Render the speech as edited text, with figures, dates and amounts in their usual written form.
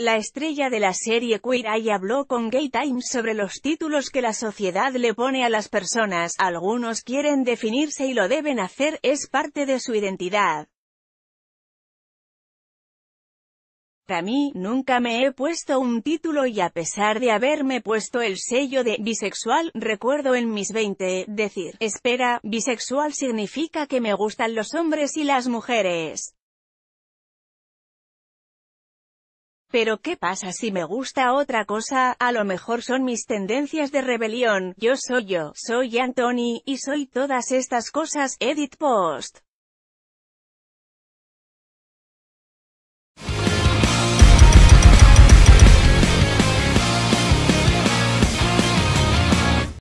la estrella de la serie Queer Eye habló con Gay Times sobre los títulos que la sociedad le pone a las personas. Algunos quieren definirse y lo deben hacer, es parte de su identidad. Para mí, nunca me he puesto un título y a pesar de haberme puesto el sello de bisexual, recuerdo en mis 20, decir, espera, bisexual significa que me gustan los hombres y las mujeres. Pero ¿qué pasa si me gusta otra cosa? A lo mejor son mis tendencias de rebelión, yo, soy Anthony, y soy todas estas cosas. Edit post.